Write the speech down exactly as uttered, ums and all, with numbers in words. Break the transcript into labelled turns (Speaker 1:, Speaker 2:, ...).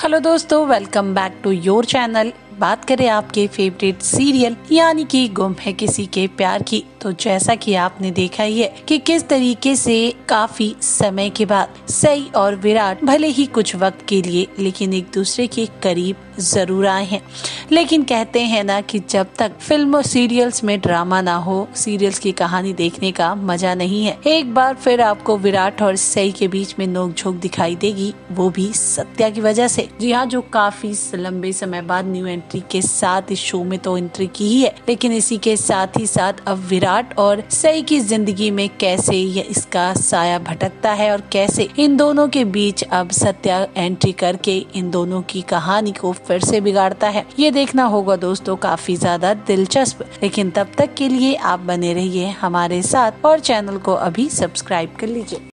Speaker 1: Hello दोस्तों, welcome back to your channel. बात करें आपके फेवरेट सीरियल यानी कि गुम है किसी के प्यार की, तो जैसा कि आपने देखा ही है कि किस तरीके से काफी समय के बाद सई और विराट भले ही कुछ वक्त के लिए लेकिन एक दूसरे के करीब जरूर आए हैं। लेकिन कहते हैं ना कि जब तक फिल्म और सीरियल्स में ड्रामा ना हो, सीरियल्स की कहानी देखने का मजा नहीं है। एक बार फिर आपको विराट और सई के बीच में नोकझोंक दिखाई देगी, वो भी सत्या की वजह से। जी हाँ, जो काफी लंबे समय बाद न्यू एंट्री के साथ इस शो में तो एंट्री की ही है, लेकिन इसी के साथ ही साथ अब विराट और सई की जिंदगी में कैसे ये इसका साया भटकता है और कैसे इन दोनों के बीच अब सत्या एंट्री करके इन दोनों की कहानी को फिर से बिगाड़ता है, ये देखना होगा दोस्तों काफी ज्यादा दिलचस्प। लेकिन तब तक के लिए आप बने रहिए हमारे साथ और चैनल को अभी सब्सक्राइब कर लीजिए।